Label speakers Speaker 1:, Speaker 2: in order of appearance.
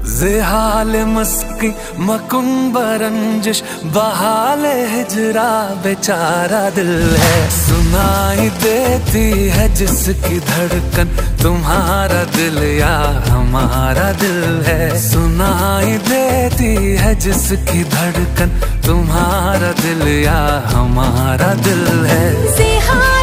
Speaker 1: ज़ेहाल मस्की मकुम्ब रंजिश बहाल हिजरा बेचारा दिल है। सुनाई देती है जिसकी धड़कन तुम्हारा दिल या हमारा दिल है। सुनाई देती है जिसकी धड़कन तुम्हारा दिल या हमारा दिल है।